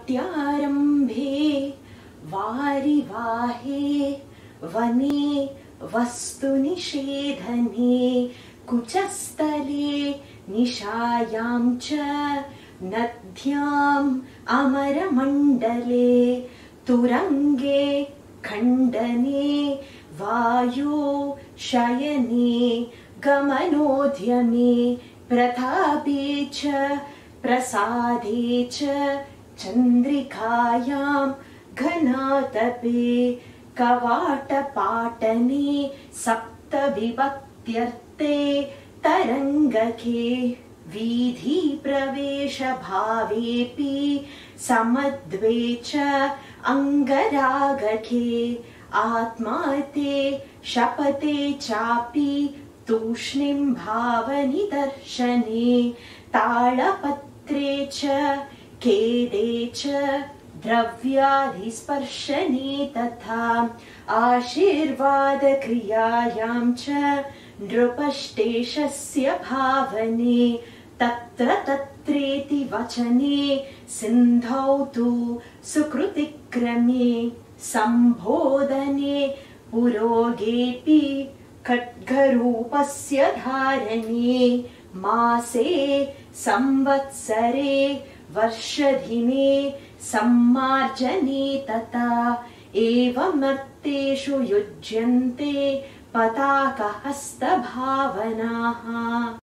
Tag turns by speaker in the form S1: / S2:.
S1: नाट्यारम्भे वारिवाहे वने वस्तुनिषेधने कुचस्थले निशायां च नद्याम् अमरमण्डले तुरङ्गे खण्डने वायो शयने गमनोद्यमे प्रतापे च प्रसादे च चन्द्रिकायां घनातपे कवाटपाटने सप्तविभक्त्यर्थे तरङ्गके वीधिप्रवेशभावेऽपि समद्वे च अङ्गरागके आत्माते शपथे चापि तूष्णीं भावनिदर्शने तालपत्रे च खेदे च द्रव्यादिस्पर्शने तथा आशीर्वादक्रियायां च नृपश्टेशस्य भावने तत्र तत्रेति वचने सिन्धौ तु सुकृतिक्रमे सम्बोधने पुरोगेऽपि खड्गरूपस्य धारणे मासे संवत्सरे वर्षदिने सम्मार्जने तथा एवमर्थेषु युज्यन्ते पताकहस्तभावनाः।